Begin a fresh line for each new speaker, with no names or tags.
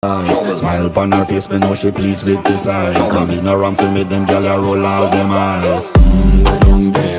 Smile upon her face, me know she pleased with this eyes. Come in around to make them gyal a roll out them eyes. You don't get